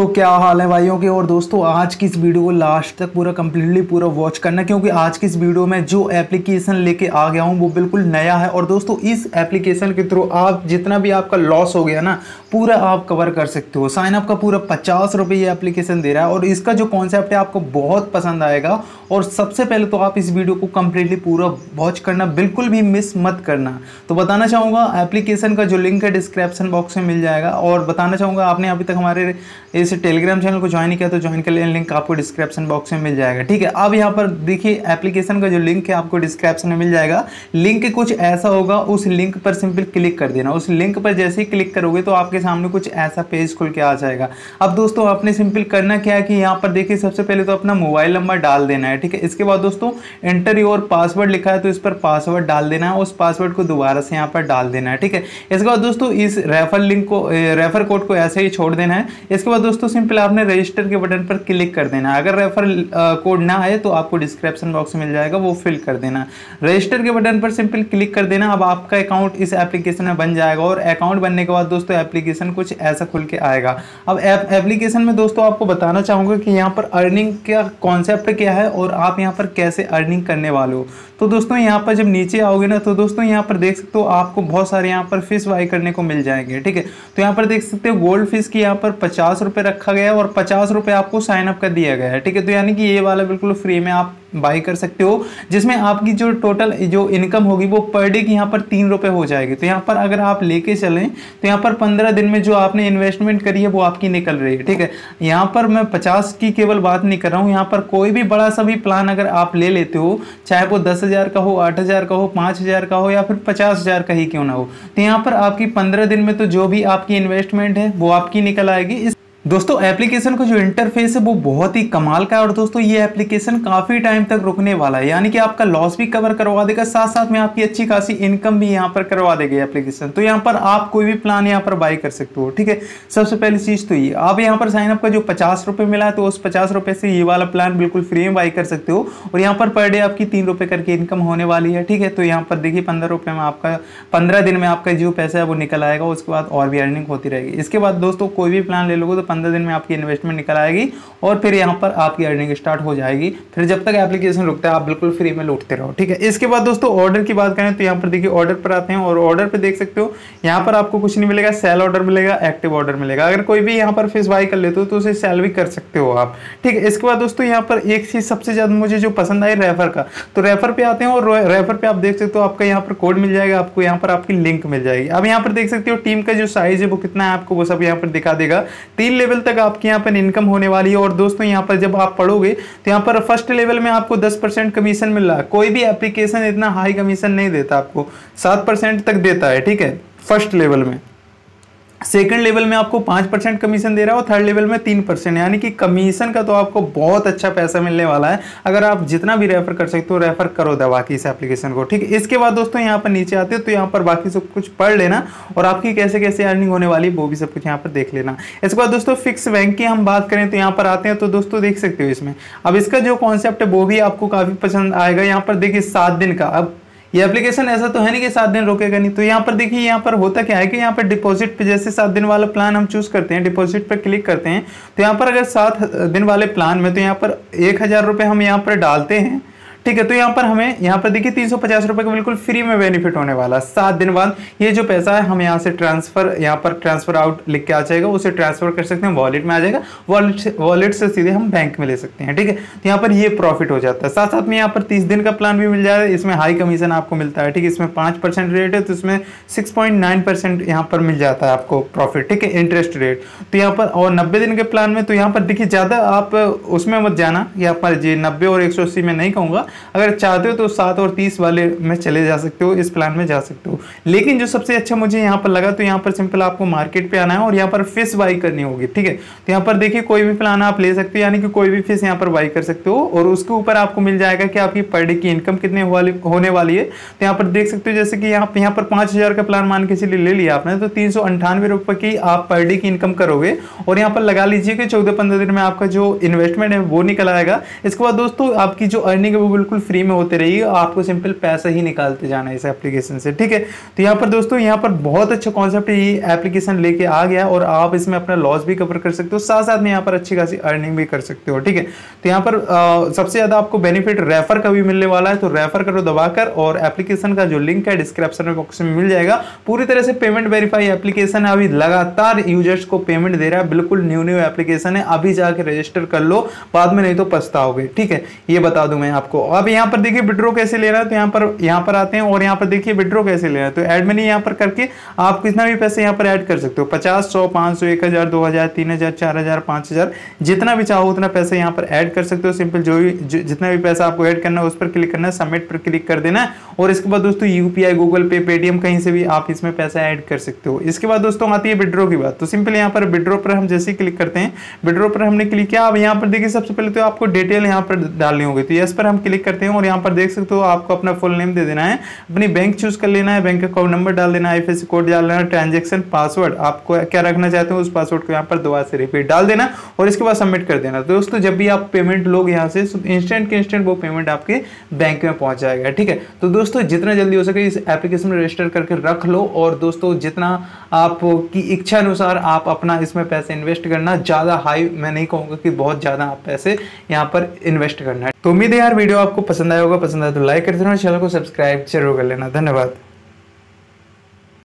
तो क्या हाल है भाइयों के। और दोस्तों आज की इस वीडियो को लास्ट तक पूरा कंप्लीटली पूरा वॉच करना, क्योंकि आज की इस वीडियो में जो एप्लीकेशन लेके आ गया हूँ वो बिल्कुल नया है। और दोस्तों इस एप्लीकेशन के थ्रू आप जितना भी आपका लॉस हो गया ना पूरा आप कवर कर सकते हो। साइन अप का पूरा 50 रुपये ये एप्लीकेशन दे रहा है और इसका जो कॉन्सेप्ट है आपको बहुत पसंद आएगा। और सबसे पहले तो आप इस वीडियो को कंप्लीटली पूरा वॉच करना, बिल्कुल भी मिस मत करना। तो बताना चाहूँगा एप्लीकेशन का जो लिंक है डिस्क्रिप्शन बॉक्स में मिल जाएगा। और बताना चाहूँगा आपने अभी तक हमारे इस टेलीग्राम चैनल को ज्वाइन किया तो ज्वाइन कर लें, लिंक आपको डिस्क्रिप्शन बॉक्स में मिल जाएगा। ठीक है, अब यहाँ पर देखिए एप्लीकेशन का जो लिंक है आपको डिस्क्रिप्शन में मिल जाएगा। लिंक कुछ ऐसा होगा, उस लिंक पर सिंपल क्लिक कर देना। उस लिंक पर जैसे ही क्लिक करोगे तो आपके सामने कुछ ऐसा पेज खुल के आ जाएगा। अब दोस्तों आपने सिंपल करना क्या है कि यहाँ पर देखिए सबसे पहले तो अपना मोबाइल नंबर डाल देना है। ठीक है, इसके बाद दोस्तों एंटर योर पासवर्ड लिखा है तो इस पर पासवर्ड डाल देना है। उस पासवर्ड को दोबारा से यहाँ पर डाल देना है। ठीक है, इसके बाद दोस्तों इस रेफर लिंक को रेफर कोड को ऐसे ही छोड़ देना है। इसके बाद दोस्तों सिंपल आपने रजिस्टर के बटन पर क्लिक कर देना है। अगर रेफर कोड ना आए तो आपको डिस्क्रिप्शन बॉक्स में मिल जाएगा, वो फिल कर देना। रजिस्टर के बटन पर सिंपल क्लिक कर देना। अब आपका अकाउंट इस एप्लीकेशन में बन जाएगा। और अकाउंट बनने के बाद दोस्तों एप्लीकेशन कुछ ऐसा खुल के आएगा। अब एप्लीकेशन में दोस्तों आपको बताना चाहूँगा कि यहाँ पर अर्निंग का कॉन्सेप्ट क्या है और आप यहाँ पर कैसे अर्निंग करने वाले हो। तो दोस्तों यहाँ पर जब नीचे आओगे ना तो दोस्तों यहाँ पर देख सकते हो आपको बहुत सारे यहाँ पर फिश बाई करने को मिल जाएंगे। ठीक है, तो यहाँ पर देख सकते हो गोल्ड फिश की यहाँ पर 50 रुपये रखा गया है और 50 रुपये आपको साइन अप कर दिया गया है। ठीक है, तो यानी कि ये वाला बिल्कुल फ्री में आप बाई कर सकते हो, जिसमें आपकी जो टोटल जो इनकम होगी वो पर डे की यहाँ पर 3 रुपये हो जाएगी। तो यहाँ पर अगर आप लेके चलें तो यहाँ पर 15 दिन में जो आपने इन्वेस्टमेंट करी है वो आपकी निकल रही है। ठीक है, यहाँ पर मैं 50 की केवल बात नहीं कर रहा हूँ, यहाँ पर कोई भी बड़ा सा भी प्लान अगर आप ले लेते हो, चाहे वो 10,000 का हो, 8,000 का हो, 5,000 का हो या फिर 50,000 का ही क्यों ना हो, तो यहाँ पर आपकी 15 दिन में तो जो भी आपकी इन्वेस्टमेंट है वो आपकी निकल आएगी। दोस्तों एप्लीकेशन का जो इंटरफेस है वो बहुत ही कमाल का है। और दोस्तों ये एप्लीकेशन काफ़ी टाइम तक रुकने वाला है, यानी कि आपका लॉस भी कवर करवा देगा, साथ साथ में आपकी अच्छी खासी इनकम भी यहाँ पर करवा देगी एप्लीकेशन। तो यहाँ पर आप कोई भी प्लान यहाँ पर बाई कर सकते हो। ठीक है, सबसे पहली चीज़ तो ये आप यहाँ पर साइनअप का जो 50 रुपये मिला है तो उस 50 रुपये से ये वाला प्लान बिल्कुल फ्री में बाई कर सकते हो। और यहाँ पर डे आपकी 3 रुपये करके इनकम होने वाली है। ठीक है, तो यहाँ पर देखिए 15 रुपये में आपका 15 दिन में आपका जो पैसा है वो निकल आएगा, उसके बाद और भी अर्निंग होती रहेगी। इसके बाद दोस्तों कोई भी प्लान ले लोगे तो 15 दिन में आपकी इन्वेस्टमेंट निकल आएगी और फिर यहाँ पर आपकी अर्निंग स्टार्ट हो जाएगी। फिर जब तक एप्लीकेशन रुकता है आप बिल्कुल फ्री में लूटते रहो। ठीक है, इसके बाद दोस्तों ऑर्डर की बात करें तो यहाँ पर देखिए ऑर्डर पर आते हैं और ऑर्डर पे देख सकते हो यहाँ पर आपको कुछ नहीं मिलेगा, सेल ऑर्डर मिलेगा, एक्टिव ऑर्डर मिलेगा। अगर कोई भी यहाँ पर फिश बाई कर लेते हो तो उसे सेल भी कर सकते हो आप। ठीक है, इसके बाद दोस्तों यहाँ पर एक चीज सबसे ज्यादा मुझे जो पसंद आई रेफर का, तो रेफर पे आते हैं और रेफर पे आप देख सकते हो आपका यहाँ पर कोड मिल जाएगा, आपको यहाँ पर आपकी लिंक मिल जाएगी। अब यहाँ पर देख सकते हो टीम का जो साइज है वो कितना है आपको वो सब यहाँ पर दिखा देगा। 3 लेवल तक आपकी यहाँ पर इनकम होने वाली है। और दोस्तों यहाँ पर जब आप पढ़ोगे तो यहाँ पर फर्स्ट लेवल में आपको 10% कमीशन मिल रहा है। कोई भी एप्लीकेशन इतना हाई कमीशन नहीं देता, आपको 7% तक देता है। ठीक है, फर्स्ट लेवल में। सेकंड लेवल में आपको 5% कमीशन दे रहा है और थर्ड लेवल में 3%, यानी कि कमीशन का तो आपको बहुत अच्छा पैसा मिलने वाला है। अगर आप जितना भी रेफर कर सकते हो रेफर करो दबा के इस एप्लीकेशन को। ठीक है, इसके बाद दोस्तों यहाँ पर नीचे आते हो तो यहाँ पर बाकी सब कुछ पढ़ लेना और आपकी कैसे कैसे अर्निंग होने वाली है वो भी सब कुछ यहाँ पर देख लेना। इसके बाद दोस्तों फिक्स बैंक की हम बात करें तो यहाँ पर आते हैं तो दोस्तों देख सकते हो इसमें अब इसका जो कॉन्सेप्ट है वो भी आपको काफी पसंद आएगा। यहाँ पर देखिए 7 दिन का, अब ये एप्लीकेशन ऐसा तो है नहीं कि 7 दिन रोकेगा नहीं। तो यहाँ पर देखिए यहाँ पर होता क्या है कि यहाँ पर डिपॉजिट पे जैसे 7 दिन वाला प्लान हम चूज करते हैं, डिपॉजिट पर क्लिक करते हैं तो यहाँ पर अगर 7 दिन वाले प्लान में तो यहाँ पर 1,000 रुपये हम यहाँ पर डालते हैं। ठीक है, तो यहाँ पर हमें यहाँ पर देखिए 350 रुपये का बिल्कुल फ्री में बेनिफिट होने वाला। 7 दिन बाद ये जो पैसा है हम यहाँ से ट्रांसफर, यहाँ पर ट्रांसफर आउट लिख के आ जाएगा, उसे ट्रांसफर कर सकते हैं, वॉलेट में आ जाएगा, वॉलेट से सीधे हम बैंक में ले सकते हैं। ठीक है, तो यहाँ पर ये प्रॉफिट हो जाता है। साथ साथ में यहाँ पर 30 दिन का प्लान भी मिल जाएगा, इसमें हाई कमीशन आपको मिलता है। ठीक है, इसमें 5% रेट है तो इसमें 6.9% यहाँ पर मिल जाता है आपको प्रॉफिट। ठीक है, इंटरेस्ट रेट। तो यहाँ पर और 90 दिन के प्लान में तो यहाँ पर देखिए ज़्यादा आप उसमें मत जाना, यहाँ पर जी 90 और 180 में नहीं कहूँगा, अगर चाहते हो तो 7 और 30 वाले में चले जा सकते हो, इस प्लान में जा सकते हो। लेकिन जो सबसे अच्छा मुझे यहाँ पर लगा तो यहाँ पर सिंपल आपको मार्केट पे आना है और यहाँ पर फिश बाई करनी होगी। ठीक है, तो यहाँ पर देखिए कोई भी प्लान आप ले सकते हो, यानी कि कोई भी फिश यहाँ पर बाई कर सकते हो और उसके ऊपर आपको मिल जाएगा कि आपकी पर डे की इनकम कितने होने वाली है। तो यहाँ पर देख सकते हो जैसे कि यहाँ पर 5,000 का प्लान मान के चलिए ले लिया आपने तो 398 रुपये की आप पर डे की इनकम करोगे और यहाँ पर लगा लीजिए कि 14-15 दिन में आपका जो इन्वेस्टमेंट है वो निकल आएगा। इसके बाद दोस्तों आपकी जो अर्निंग है वो बिल्कुल फ्री में होते रहिए, आपको सिंपल पैसा ही निकालते जाना है इस एप्लीकेशन से, ठीक है। तो यहाँ पर दोस्तों यहाँ पर बहुत अच्छा कॉन्सेप्ट ये एप्लीकेशन लेके आ गया और आप इसमें अपना लॉस भी कवर कर सकते हो, साथ साथ में यहाँ पर अच्छी खासी अर्निंग भी कर सकते हो, ठीक है। तो यहाँ पर सबसे ज्यादा आपको बेनिफिट रेफर का भी मिलने वाला है, तो रेफर करो दबाकर, और एप्लीकेशन का जो लिंक है डिस्क्रिप्शन बॉक्स में मिल जाएगा। पूरी तरह से पेमेंट वेरीफाई एप्लीकेशन है, अभी लगातार यूजर्स को पेमेंट दे रहा है, बिल्कुल न्यू एप्लीकेशन है, अभी जाके रजिस्टर कर लो, बाद में नहीं तो पछताओगे, ठीक है, ये बता दूं मैं आपको। अब यहाँ पर देखिए विड्रॉ कैसे लेना है, तो यहाँ पर आते हैं और यहाँ पर देखिए विड्रॉ कैसे लेना है। तो ऐड मनी यहाँ पर करके आप कितना भी पैसे यहाँ पर ऐड कर सकते हो, 50, 100, 500, 1000, 2000, 3000, 4000, 5000, जितना भी चाहो उतना पैसा यहाँ पर ऐड कर सकते हो। सिंपल जितना भी पैसा आपको ऐड करना है उस पर क्लिक करना है, सबमिट पर क्लिक कर देना है, और इसके बाद दोस्तों यूपीआई, गूगल पे, पेटीएम कहीं से भी आप इसमें पैसा ऐड कर सकते हो। इसके बाद दोस्तों आती है विड्रॉ की बात। तो सिंपल यहाँ पर विड्रॉ पर हम जैसे ही क्लिक करते हैं, विड्रॉ पर हमने क्लिक किया। अब यहाँ पर देखिए सबसे पहले तो आपको डिटेल यहाँ पर डालनी होगी, तो यस पर हम क्लिक करते हैं और यहाँ पर देख सकते हो आपको अपना फुल नेम दे देना है, अपनी बैंक चूज कर लेना है, बैंक अकाउंट नंबर डाल देना है, आईएफएससी कोड डाल देना, ट्रांजैक्शन पासवर्ड आपको क्या रखना चाहते हो उस पासवर्ड को यहाँ पर दोबारा से रिपीट डाल देना और इसके बाद सबमिट कर देना। तो दोस्तों जब भी आप पेमेंट लोगे यहाँ से इंस्टेंट के इंस्टेंट वो पेमेंट आपके बैंक में पहुंच जाएगा, ठीक है। तो दोस्तों जितना जल्दी हो सके इस एप्लीकेशन में रजिस्टर करके रख लो, और दोस्तों जितना आपकी इच्छा अनुसार आप अपना इसमें पैसे इन्वेस्ट करना, ज्यादा हाई मैं नहीं कहूंगा कि बहुत ज्यादा आप पैसे यहाँ पर इन्वेस्ट करना है। तो उम्मीद है यार वीडियो आपको पसंद आया होगा, पसंद आया तो लाइक कर देना, चैनल को सब्सक्राइब जरूर कर लेना। धन्यवाद।